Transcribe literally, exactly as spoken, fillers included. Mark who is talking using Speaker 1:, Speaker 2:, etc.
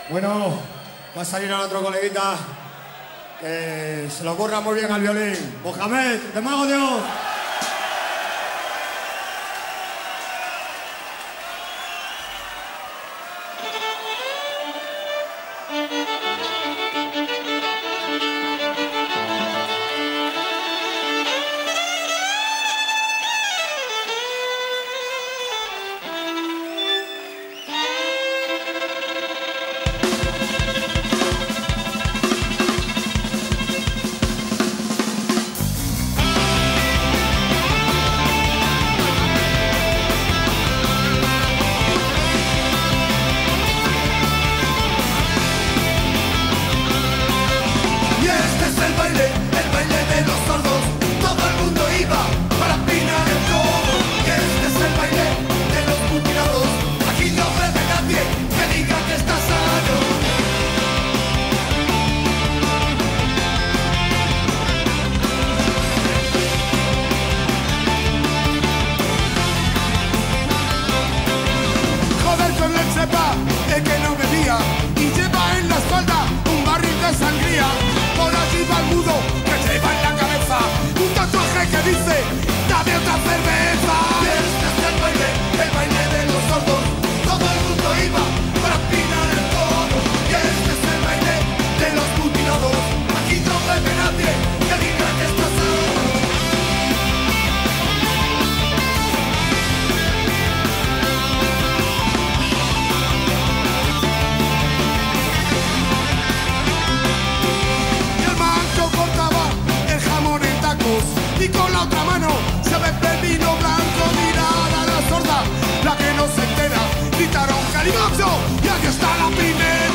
Speaker 1: Bueno, va a salir ahora otro coleguita que se le ocurra muy bien al violín. Mohamed, de Mago de Oz.
Speaker 2: El que no bebía y lleva en la espalda un barril de sangría. Por allí va el mudo que lleva en la cabeza un tatuaje que dice: dame otra cerveza. Y este es el baile, el baile de los sordos. Todo el mundo iba para afinar el codo. Y este es el baile de los mutilados. Aquí no bebe nadie que diga que está sano. Y con la otra mano se bebe el vino blanco. Mirada a la sorda, la que no se entera. Gritaron calimocho y aquí está la primera.